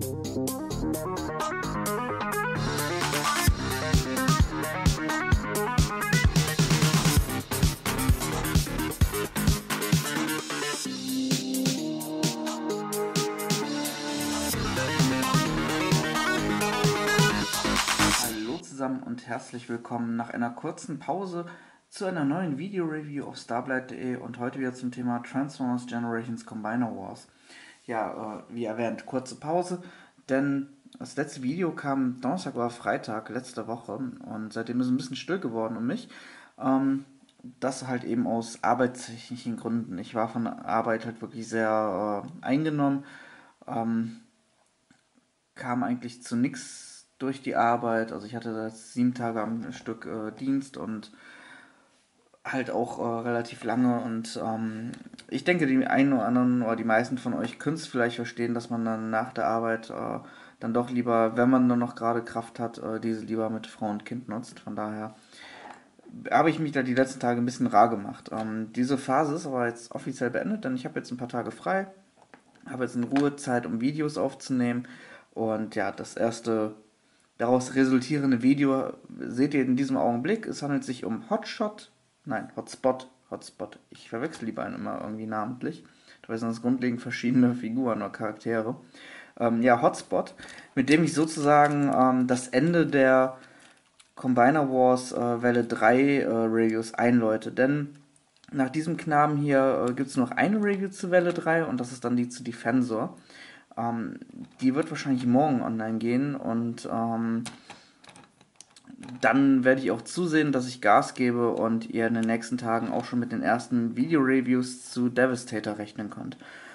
Und herzlich willkommen nach einer kurzen Pause zu einer neuen Video-Review auf starblight.de und heute wieder zum Thema Transformers Generations Combiner Wars. Ja, wie erwähnt, kurze Pause, denn das letzte Video kam Donnerstag oder Freitag letzte Woche und seitdem ist es ein bisschen still geworden um mich. Das halt eben aus arbeitstechnischen Gründen. Ich war von der Arbeit halt wirklich sehr eingenommen, kam eigentlich zu nichts durch die Arbeit. Also ich hatte da 7 Tage am Stück Dienst und halt auch relativ lange und ich denke, die einen oder anderen oder die meisten von euch können es vielleicht verstehen, dass man dann nach der Arbeit dann doch lieber, wenn man nur noch gerade Kraft hat, diese lieber mit Frau und Kind nutzt. Von daher habe ich mich da die letzten Tage ein bisschen rar gemacht. Diese Phase ist aber jetzt offiziell beendet, denn ich habe jetzt ein paar Tage frei, habe jetzt in Ruhe Zeit, um Videos aufzunehmen und ja, das erste daraus resultierende Video seht ihr in diesem Augenblick. Es handelt sich um Hotspot. Ich verwechsel die beiden immer irgendwie namentlich. Dabei sind das grundlegend verschiedene Figuren oder Charaktere. Ja, Hotspot, mit dem ich sozusagen das Ende der Combiner Wars Welle 3 Reviews einläute. Denn nach diesem Knaben hier gibt es noch eine Review zu Welle 3 und das ist dann die zu Defensor. Die wird wahrscheinlich morgen online gehen und dann werde ich auch zusehen, dass ich Gas gebe und ihr in den nächsten Tagen auch schon mit den ersten Video-Reviews zu Devastator rechnen könnt.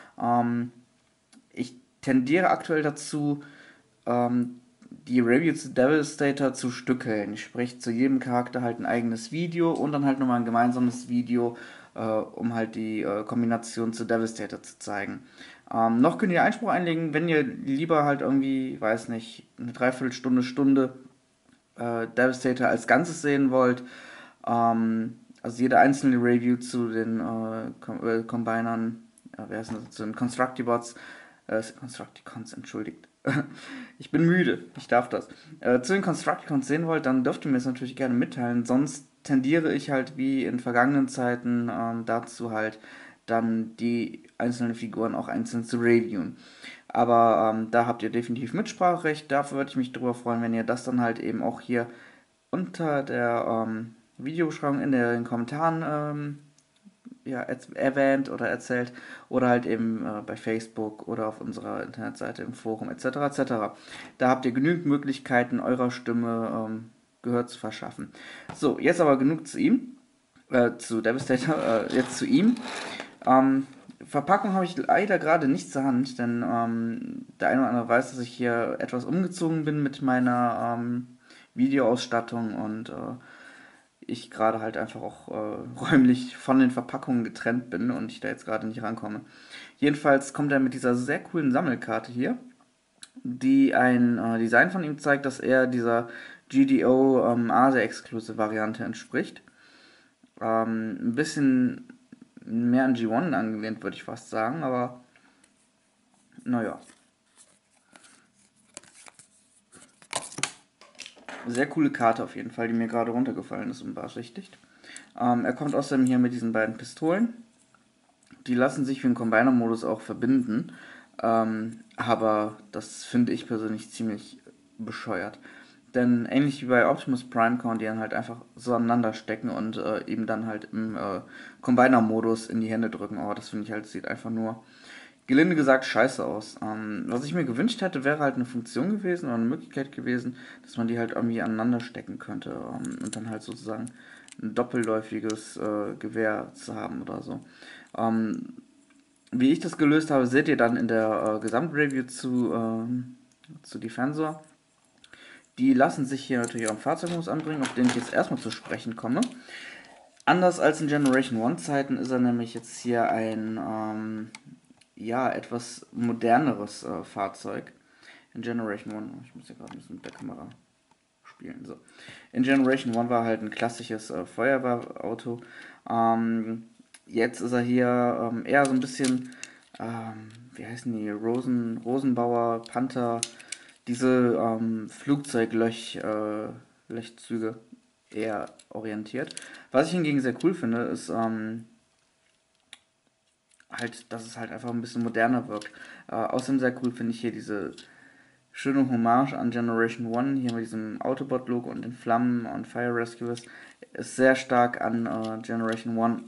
Ich tendiere aktuell dazu, die Review zu Devastator zu stückeln, sprich zu jedem Charakter halt ein eigenes Video und dann halt nochmal ein gemeinsames Video, um halt die Kombination zu Devastator zu zeigen. Noch könnt ihr Einspruch einlegen, wenn ihr lieber halt irgendwie, weiß nicht, eine Dreiviertelstunde, Devastator als Ganzes sehen wollt. Also jede einzelne Review zu den Combinern, wer ist das, zu den Constructicons, entschuldigt. Ich bin müde, ich darf das. Zu den Constructicons sehen wollt, dann dürft ihr mir das natürlich gerne mitteilen. Sonst tendiere ich halt wie in vergangenen Zeiten dazu halt dann die einzelnen Figuren auch einzeln zu reviewen. Aber da habt ihr definitiv Mitspracherecht. Dafür würde ich mich drüber freuen, wenn ihr das dann halt eben auch hier unter der Videobeschreibung in den Kommentaren ja, erwähnt oder erzählt oder halt eben bei Facebook oder auf unserer Internetseite im Forum etc. Da habt ihr genügend Möglichkeiten, eurer Stimme Gehör zu verschaffen. So, jetzt aber genug zu ihm, zu Devastator, jetzt zu ihm. Verpackung habe ich leider gerade nicht zur Hand, denn der eine oder andere weiß, dass ich hier etwas umgezogen bin mit meiner Videoausstattung und ich gerade halt einfach auch räumlich von den Verpackungen getrennt bin und ich da jetzt gerade nicht rankomme. Jedenfalls kommt er mit dieser sehr coolen Sammelkarte hier, die ein Design von ihm zeigt, dass er dieser GDO Asia-Exclusive Variante entspricht. Ein bisschen mehr an G1 angelehnt, würde ich fast sagen, aber naja. Sehr coole Karte auf jeden Fall, die mir gerade runtergefallen ist und beabsichtigt. Er kommt außerdem hier mit diesen beiden Pistolen. Die lassen sich für den Combiner-Modus auch verbinden, aber das finde ich persönlich ziemlich bescheuert. Denn ähnlich wie bei Optimus Prime kann man die dann halt einfach so aneinander stecken und eben dann halt im Combiner-Modus in die Hände drücken. Aber das finde ich halt, sieht einfach nur, gelinde gesagt, scheiße aus. Was ich mir gewünscht hätte, wäre halt eine Funktion gewesen oder eine Möglichkeit gewesen, dass man die halt irgendwie aneinander stecken könnte und dann halt sozusagen ein doppelläufiges Gewehr zu haben oder so. Wie ich das gelöst habe, seht ihr dann in der Gesamtreview zu Defensor. Die lassen sich hier natürlich auch im Fahrzeugmodus anbringen, auf den ich jetzt erstmal zu sprechen komme. Anders als in Generation 1 Zeiten ist er nämlich jetzt hier ein ja, etwas moderneres Fahrzeug. In Generation 1, ich muss hier gerade ein bisschen mit der Kamera spielen. So. In Generation 1 war halt ein klassisches Feuerwehrauto. Jetzt ist er hier eher so ein bisschen wie heißen die, Rosenbauer, Panther, diese Flugzeuglöchzüge eher orientiert. Was ich hingegen sehr cool finde, ist halt, dass es halt einfach ein bisschen moderner wirkt. Außerdem sehr cool finde ich hier diese schöne Hommage an Generation 1, hier mit diesem Autobot-Look und den Flammen und Fire Rescuers, ist sehr stark an Generation 1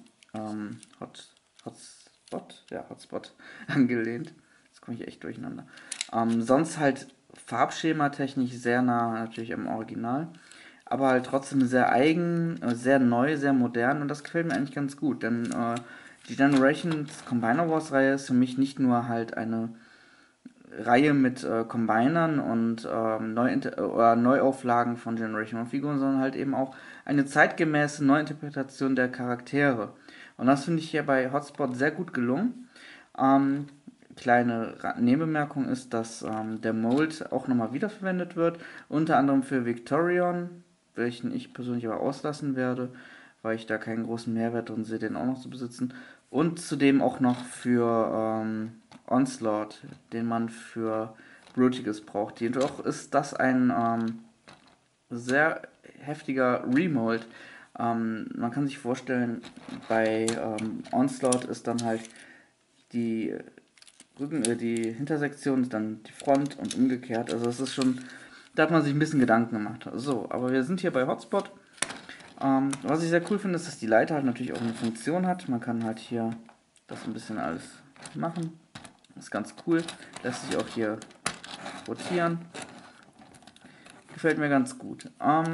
Hotspot angelehnt. Jetzt komme ich echt durcheinander. Sonst halt farbschema-technisch sehr nah natürlich am Original, aber halt trotzdem sehr eigen, sehr neu, sehr modern und das gefällt mir eigentlich ganz gut, denn die Generations Combiner Wars Reihe ist für mich nicht nur halt eine Reihe mit Combinern und Neuauflagen von Generation 1 Figuren, sondern halt eben auch eine zeitgemäße Neuinterpretation der Charaktere. Und das finde ich hier bei Hotspot sehr gut gelungen. Ähm, kleine Nebenbemerkung ist, dass der Mold auch nochmal wiederverwendet wird, unter anderem für Victorion, welchen ich persönlich aber auslassen werde, weil ich da keinen großen Mehrwert drin sehe, den auch noch zu besitzen. Und zudem auch noch für Onslaught, den man für Brutigus braucht. Jedoch ist das ein sehr heftiger Remold. Man kann sich vorstellen, bei Onslaught ist dann halt die die Hintersektion ist dann die Front und umgekehrt. Also es ist schon, da hat man sich ein bisschen Gedanken gemacht. So, aber wir sind hier bei Hotspot. Was ich sehr cool finde, ist, dass die Leiter halt natürlich auch eine Funktion hat. Man kann halt hier das ein bisschen alles machen. Das ist ganz cool. Lässt sich auch hier rotieren. Gefällt mir ganz gut.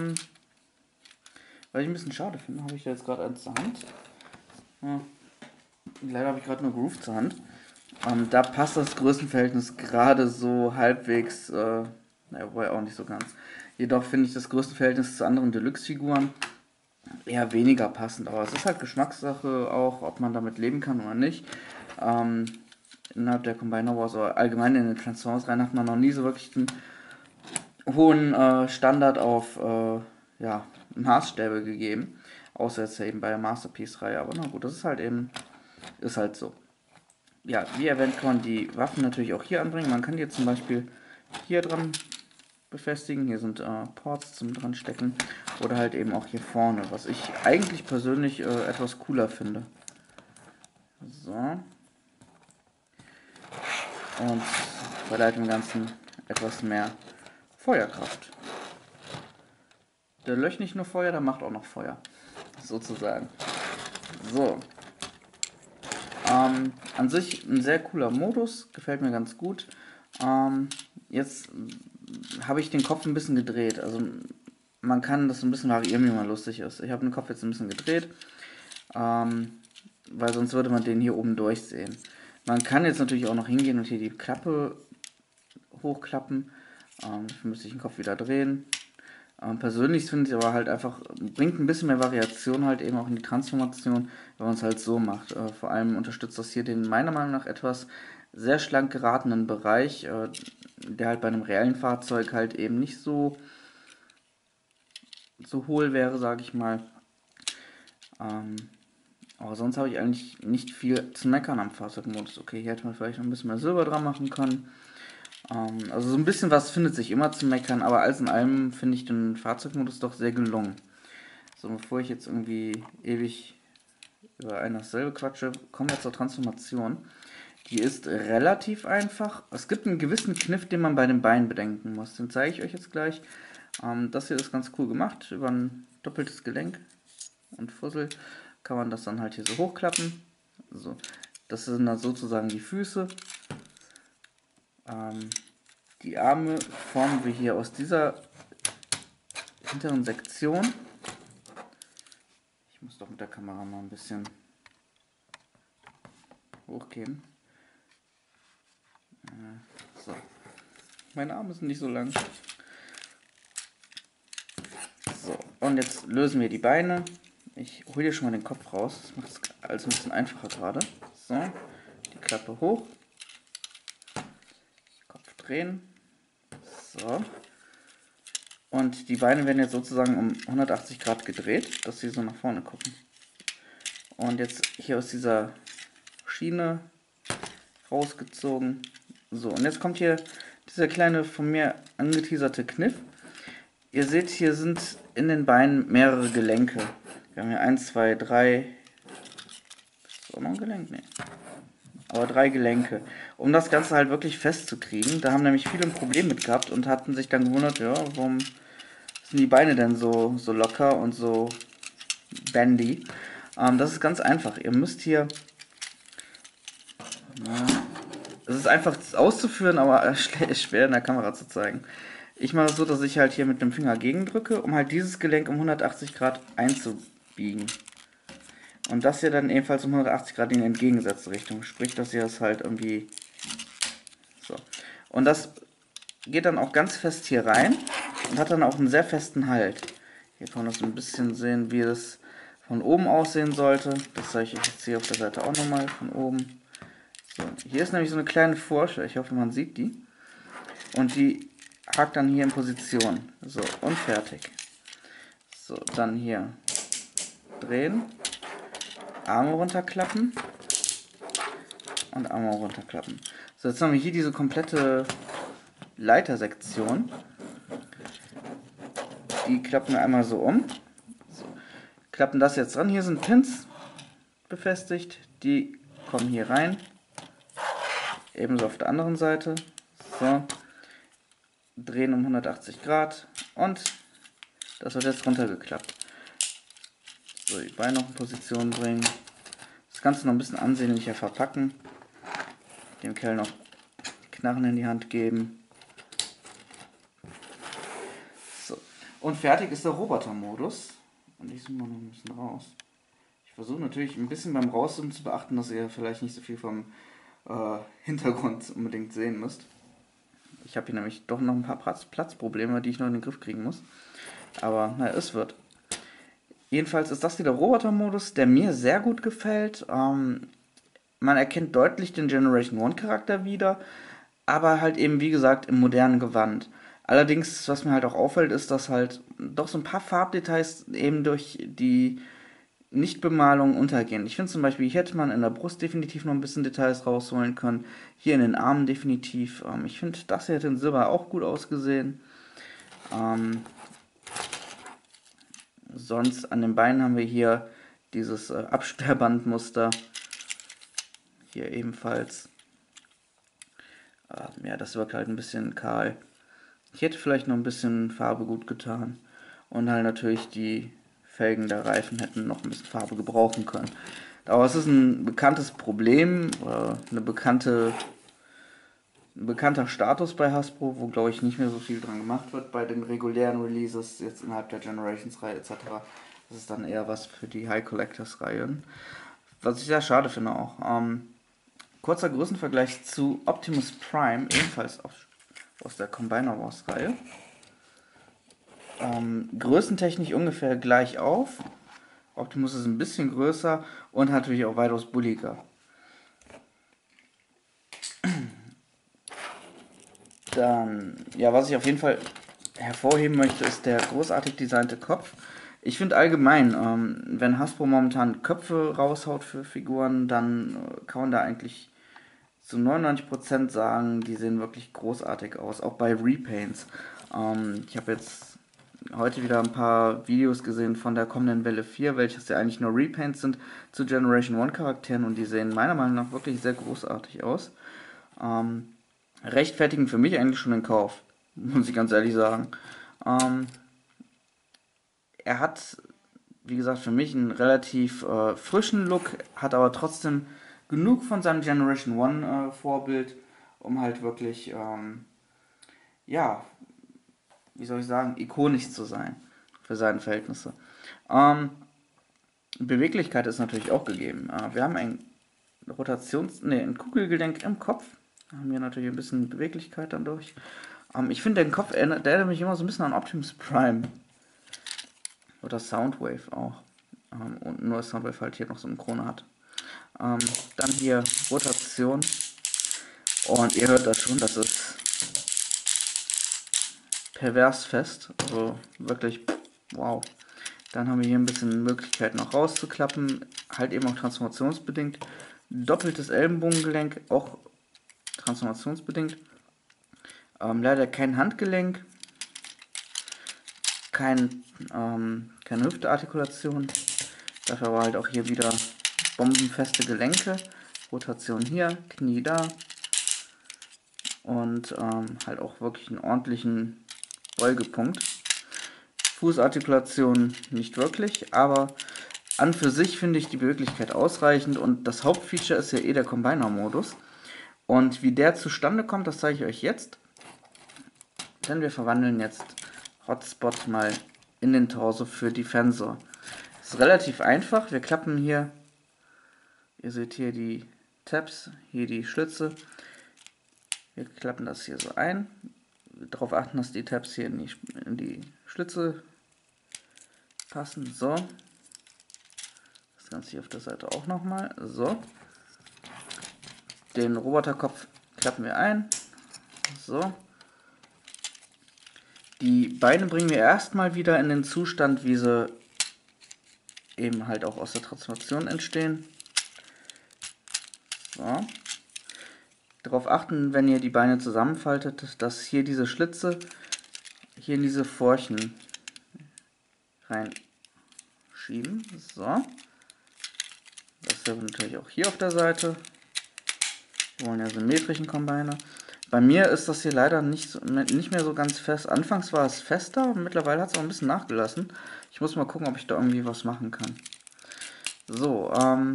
Was ich ein bisschen schade finde, habe ich jetzt gerade eins zur Hand. Ja, leider habe ich gerade nur Groove zur Hand. Da passt das Größenverhältnis gerade so halbwegs, naja, wobei auch nicht so ganz. Jedoch finde ich das Größenverhältnis zu anderen Deluxe-Figuren eher weniger passend. Aber es ist halt Geschmackssache auch, ob man damit leben kann oder nicht. Innerhalb der Combiner Wars oder allgemein in den Transformers-Reihen hat man noch nie so wirklich einen hohen Standard auf ja, Maßstäbe gegeben. Außer jetzt eben bei der Masterpiece-Reihe. Aber na gut, das ist halt eben, ist halt so. Ja, wie erwähnt, kann man die Waffen natürlich auch hier anbringen. Man kann die jetzt zum Beispiel hier dran befestigen. Hier sind Ports zum dran stecken. Oder halt eben auch hier vorne, was ich eigentlich persönlich etwas cooler finde. So. Und verleiht dem Ganzen etwas mehr Feuerkraft. Der löscht nicht nur Feuer, der macht auch noch Feuer. Sozusagen. So. An sich ein sehr cooler Modus, gefällt mir ganz gut. Jetzt habe ich den Kopf ein bisschen gedreht. Also man kann das ein bisschen variieren, wie man lustig ist. Ich habe den Kopf jetzt ein bisschen gedreht, weil sonst würde man den hier oben durchsehen. Man kann jetzt natürlich auch noch hingehen und hier die Klappe hochklappen. Dafür müsste ich den Kopf wieder drehen. Persönlich finde ich aber halt einfach, bringt ein bisschen mehr Variation halt eben auch in die Transformation, wenn man es halt so macht. Vor allem unterstützt das hier den meiner Meinung nach etwas sehr schlank geratenen Bereich, der halt bei einem reellen Fahrzeug halt eben nicht so hohl wäre, sage ich mal. Aber sonst habe ich eigentlich nicht viel zu meckern am Fahrzeugmodus. Okay, hier hätte man vielleicht noch ein bisschen mehr Silber dran machen können. Also so ein bisschen was findet sich immer zu meckern, aber alles in allem finde ich den Fahrzeugmodus doch sehr gelungen. So, bevor ich jetzt irgendwie ewig über ein dasselbe quatsche, kommen wir zur Transformation. Die ist relativ einfach. Es gibt einen gewissen Kniff, den man bei den Beinen bedenken muss. Den zeige ich euch jetzt gleich. Das hier ist ganz cool gemacht. Über ein doppeltes Gelenk und Fussel kann man das dann halt hier so hochklappen. So, das sind dann sozusagen die Füße. Die Arme formen wir hier aus dieser hinteren Sektion. Ich muss doch mit der Kamera mal ein bisschen hochgehen. So. Meine Arme sind nicht so lang. So, und jetzt lösen wir die Beine. Ich hole hier schon mal den Kopf raus. Das macht es alles ein bisschen einfacher gerade. So, die Klappe hoch. Kopf drehen. So. Und die Beine werden jetzt sozusagen um 180 Grad gedreht, dass sie so nach vorne gucken. Und jetzt hier aus dieser Schiene rausgezogen. So, und jetzt kommt hier dieser kleine von mir angeteaserte Kniff. Ihr seht, hier sind in den Beinen mehrere Gelenke. Wir haben hier 1, 2, 3. Ist auch noch ein Gelenk? Nee. Aber 3 Gelenke. Um das Ganze halt wirklich festzukriegen. Da haben nämlich viele ein Problem mit gehabt und hatten sich dann gewundert, ja, warum sind die Beine denn so locker und so bendy. Das ist ganz einfach. Ihr müsst hier... Es ist einfach auszuführen, aber schwer in der Kamera zu zeigen. Ich mache es so, dass ich halt hier mit dem Finger gegendrücke, um halt dieses Gelenk um 180 Grad einzubiegen. Und das hier dann ebenfalls um 180 Grad in die entgegengesetzte Richtung. Sprich, dass ihr es halt irgendwie... So. Und das geht dann auch ganz fest hier rein und hat dann auch einen sehr festen Halt. Hier kann man das ein bisschen sehen, wie es von oben aussehen sollte. Das zeige ich euch jetzt hier auf der Seite auch nochmal von oben. So, hier ist nämlich so eine kleine Forsche, ich hoffe man sieht die. Und die hakt dann hier in Position. So, und fertig. So, dann hier drehen, Arme runterklappen und Arme runterklappen. So, jetzt haben wir hier diese komplette Leitersektion. Die klappen wir einmal so um. So, klappen das jetzt dran. Hier sind Pins befestigt. Die kommen hier rein. Ebenso auf der anderen Seite. So. Drehen um 180 Grad. Und das wird jetzt runtergeklappt. So, die Beine noch in Position bringen. Das Ganze noch ein bisschen ansehnlicher verpacken. Dem Kerl noch Knarren in die Hand geben. So. Und fertig ist der Roboter-Modus. Und ich zoome mal noch ein bisschen raus. Ich versuche natürlich ein bisschen beim Rauszoomen zu beachten, dass ihr vielleicht nicht so viel vom Hintergrund unbedingt sehen müsst. Ich habe hier nämlich doch noch ein paar Platzprobleme, die ich noch in den Griff kriegen muss. Aber naja, es wird. Jedenfalls ist das hier der Roboter-Modus, der mir sehr gut gefällt. Man erkennt deutlich den Generation 1 Charakter wieder, aber halt eben wie gesagt im modernen Gewand. Allerdings, was mir halt auch auffällt, ist, dass halt doch so ein paar Farbdetails eben durch die Nichtbemalung untergehen. Ich finde zum Beispiel, hier hätte man in der Brust definitiv noch ein bisschen Details rausholen können. Hier in den Armen definitiv. Ich finde, das hier hätte in Silber auch gut ausgesehen. Sonst an den Beinen haben wir hier dieses Absperrbandmuster. Hier ebenfalls. Ja, das wirkt halt ein bisschen kahl. Ich hätte vielleicht noch ein bisschen Farbe gut getan. Und halt natürlich die Felgen der Reifen hätten noch ein bisschen Farbe gebrauchen können. Aber es ist ein bekanntes Problem, ein bekannter Status bei Hasbro, wo glaube ich nicht mehr so viel dran gemacht wird bei den regulären Releases, jetzt innerhalb der Generations-Reihe etc. Das ist dann eher was für die High Collectors-Reihen. Was ich sehr schade finde auch. Kurzer Größenvergleich zu Optimus Prime, ebenfalls aus der Combiner Wars-Reihe. Größentechnisch ungefähr gleich auf. Optimus ist ein bisschen größer und natürlich auch weitaus bulliger. Dann, ja, was ich auf jeden Fall hervorheben möchte, ist der großartig designte Kopf. Ich finde allgemein, wenn Hasbro momentan Köpfe raushaut für Figuren, dann kann man da eigentlich zu 99% sagen, die sehen wirklich großartig aus, auch bei Repaints. Ich habe jetzt heute wieder ein paar Videos gesehen von der kommenden Welle 4, welches ja eigentlich nur Repaints sind zu Generation 1 Charakteren und die sehen meiner Meinung nach wirklich sehr großartig aus. Rechtfertigen für mich eigentlich schon den Kauf, muss ich ganz ehrlich sagen. Er hat, wie gesagt, für mich einen relativ frischen Look, hat aber trotzdem genug von seinem Generation 1 Vorbild, um halt wirklich, ja, wie soll ich sagen, ikonisch zu sein für seine Verhältnisse. Beweglichkeit ist natürlich auch gegeben. Wir haben ein ein Kugelgelenk im Kopf. Da haben wir natürlich ein bisschen Beweglichkeit dann durch. Ich finde, den Kopf der erinnert mich immer so ein bisschen an Optimus Prime. Oder Soundwave auch. Und nur Soundwave halt hier noch so eine Krone hat. Dann hier Rotation. Und ihr hört das schon, das ist pervers fest. Also wirklich, wow. Dann haben wir hier ein bisschen Möglichkeit noch rauszuklappen. Halt eben auch transformationsbedingt. Doppeltes Ellenbogengelenk, auch transformationsbedingt. Leider kein Handgelenk, keine Hüfteartikulation. Dafür aber halt auch hier wieder bombenfeste Gelenke. Rotation hier, Knie da. Und halt auch wirklich einen ordentlichen Beugepunkt. Fußartikulation nicht wirklich, aber an für sich finde ich die Beweglichkeit ausreichend und das Hauptfeature ist ja eh der Combiner-Modus. Und wie der zustande kommt, das zeige ich euch jetzt. Denn wir verwandeln jetzt Hotspot mal in den Torso für Defensor. Das ist relativ einfach. Wir klappen hier, ihr seht hier die Tabs, hier die Schlitze. Wir klappen das hier so ein. Darauf achten, dass die Tabs hier in die Schlitze passen. So. Das Ganze hier auf der Seite auch nochmal. So. Den Roboterkopf klappen wir ein. So. Die Beine bringen wir erstmal wieder in den Zustand, wie sie eben halt auch aus der Transformation entstehen. So. Darauf achten, wenn ihr die Beine zusammenfaltet, dass hier diese Schlitze hier in diese Furchen reinschieben. So. Dasselbe natürlich auch hier auf der Seite. Wir wollen ja symmetrischen Combiner. Bei mir ist das hier leider nicht mehr so ganz fest. Anfangs war es fester, mittlerweile hat es auch ein bisschen nachgelassen. Ich muss mal gucken, ob ich da irgendwie was machen kann. So,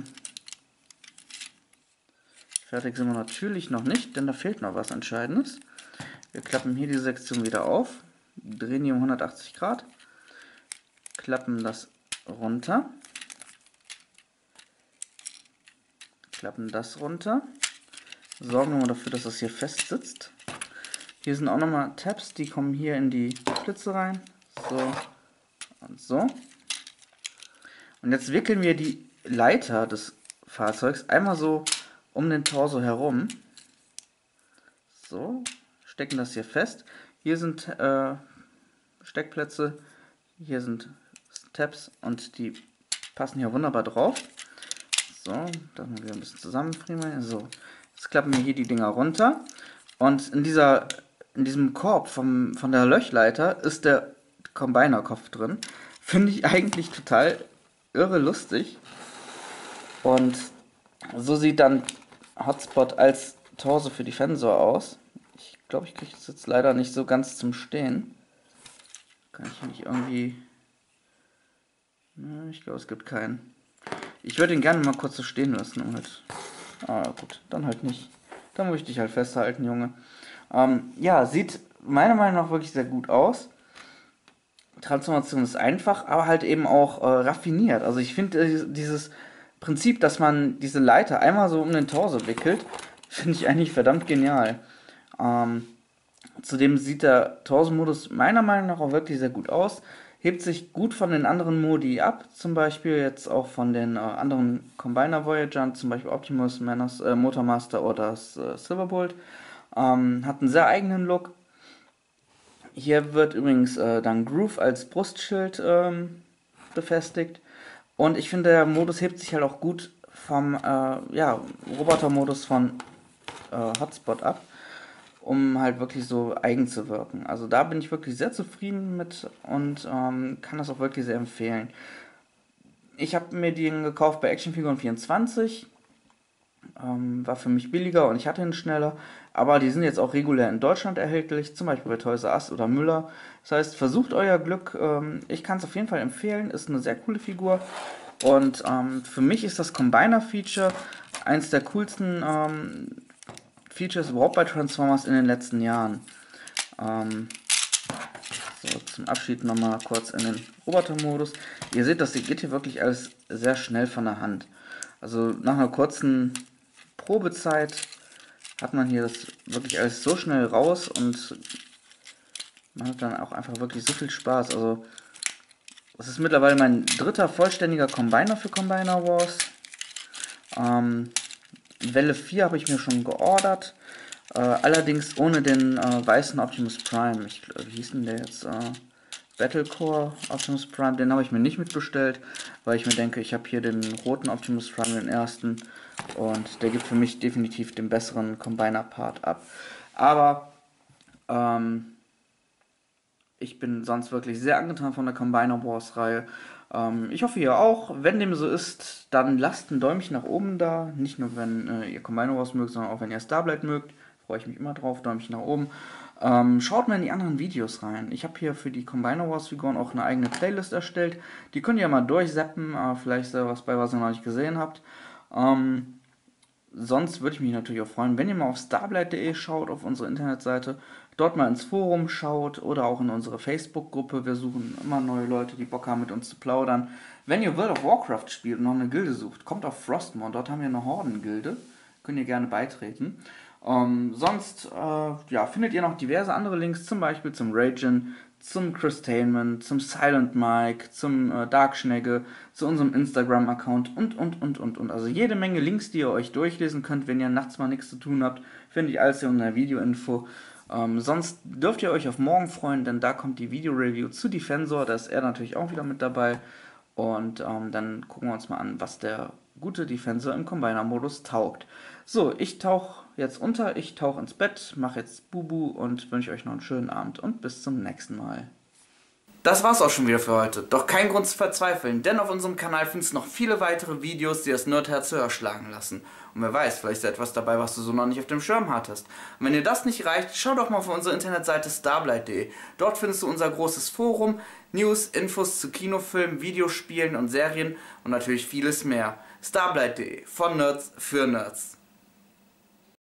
fertig sind wir natürlich noch nicht, denn da fehlt noch was Entscheidendes. Wir klappen hier die Sektion wieder auf, drehen die um 180 Grad, klappen das runter, klappen das runter. Sorgen wir mal dafür, dass das hier fest sitzt. Hier sind auch nochmal Tabs, die kommen hier in die Schlitze rein. So und so. Und jetzt wickeln wir die Leiter des Fahrzeugs einmal so um den Torso herum. So, stecken das hier fest. Hier sind Steckplätze, hier sind Tabs und die passen hier wunderbar drauf. So, dann wieder ein bisschen zusammenfriemeln. So. Jetzt klappen wir hier die Dinger runter und in diesem Korb von der Löchleiter ist der Combiner-Kopf drin. Finde ich eigentlich total irre lustig. Und so sieht dann Hotspot als Torso für Defensor aus. Ich glaube, ich kriege das jetzt leider nicht so ganz zum Stehen. Kann ich nicht irgendwie... Ich glaube, es gibt keinen. Ich würde ihn gerne mal kurz so stehen lassen. Um halt gut, dann halt nicht. Dann muss ich dich halt festhalten, Junge. Ja, sieht meiner Meinung nach wirklich sehr gut aus. Transformation ist einfach, aber halt eben auch raffiniert. Also ich finde dieses Prinzip, dass man diese Leiter einmal so um den Torso wickelt, finde ich eigentlich verdammt genial. Zudem sieht der Torso-Modus meiner Meinung nach auch wirklich sehr gut aus. Hebt sich gut von den anderen Modi ab, zum Beispiel jetzt auch von den anderen Combiner Voyagern, zum Beispiel Optimus, Motormaster oder Silverbolt. Hat einen sehr eigenen Look. Hier wird übrigens dann Groove als Brustschild befestigt. Und ich finde, der Modus hebt sich halt auch gut vom Roboter-Modus von Hotspot ab, um halt wirklich so eigen zu wirken. Also da bin ich wirklich sehr zufrieden mit und kann das auch wirklich sehr empfehlen. Ich habe mir den gekauft bei Actionfiguren24. War für mich billiger und ich hatte ihn schneller. Aber die sind jetzt auch regulär in Deutschland erhältlich, zum Beispiel bei Toys R Us oder Müller. Das heißt, versucht euer Glück. Ich kann es auf jeden Fall empfehlen. Ist eine sehr coole Figur. Und für mich ist das Combiner-Feature eins der coolsten Features überhaupt bei Transformers in den letzten Jahren. So, zum Abschied nochmal kurz in den Roboter-Modus. Ihr seht, das geht hier wirklich alles sehr schnell von der Hand. Also nach einer kurzen Probezeit hat man hier das wirklich alles so schnell raus und man hat dann auch einfach wirklich so viel Spaß. Also das ist mittlerweile mein dritter vollständiger Combiner für Combiner Wars. Welle 4 habe ich mir schon geordert. Allerdings ohne den weißen Optimus Prime. Wie hieß denn der jetzt? Battlecore Optimus Prime, den habe ich mir nicht mitbestellt, weil ich mir denke, ich habe hier den roten Optimus Prime, den ersten, und der gibt für mich definitiv den besseren Combiner-Part ab. Aber ich bin sonst wirklich sehr angetan von der Combiner Wars Reihe. Ich hoffe ihr auch. Wenn dem so ist, dann lasst ein Däumchen nach oben da. Nicht nur wenn ihr Combiner Wars mögt, sondern auch wenn ihr Starblight mögt. Freue ich mich immer drauf. Däumchen nach oben. Schaut mal in die anderen Videos rein. Ich habe hier für die Combiner Wars Figuren auch eine eigene Playlist erstellt. Die könnt ihr mal durchseppen. Vielleicht ist da was bei, was ihr noch nicht gesehen habt. Sonst würde ich mich natürlich auch freuen, wenn ihr mal auf starblight.de schaut, auf unsere Internetseite, dort mal ins Forum schaut oder auch in unsere Facebook-Gruppe. Wir suchen immer neue Leute, die Bock haben, mit uns zu plaudern. Wenn ihr World of Warcraft spielt und noch eine Gilde sucht, kommt auf Frostmourne, dort haben wir eine Horden-Gilde. Könnt ihr gerne beitreten. Sonst ja, findet ihr noch diverse andere Links, zum Beispiel zum Ragin, zum Christainment, zum Silent Mike, zum Darkschnegge, zu unserem Instagram-Account und. Also jede Menge Links, die ihr euch durchlesen könnt, wenn ihr nachts mal nichts zu tun habt, findet ihr alles hier in der Video-Info. Sonst dürft ihr euch auf morgen freuen, denn da kommt die Video-Review zu Defensor, da ist er natürlich auch wieder mit dabei. Und dann gucken wir uns mal an, was der gute Defensor im Combiner-Modus taugt. So, ich tauche jetzt unter, ich tauche ins Bett, mache jetzt Bubu und wünsche euch noch einen schönen Abend und bis zum nächsten Mal. Das war's auch schon wieder für heute. Doch kein Grund zu verzweifeln, denn auf unserem Kanal findest du noch viele weitere Videos, die das Nerdherz höher schlagen lassen. Und wer weiß, vielleicht ist etwas dabei, was du so noch nicht auf dem Schirm hattest. Und wenn dir das nicht reicht, schau doch mal auf unsere Internetseite starblight.de. Dort findest du unser großes Forum, News, Infos zu Kinofilmen, Videospielen und Serien und natürlich vieles mehr. starblight.de, von Nerds für Nerds.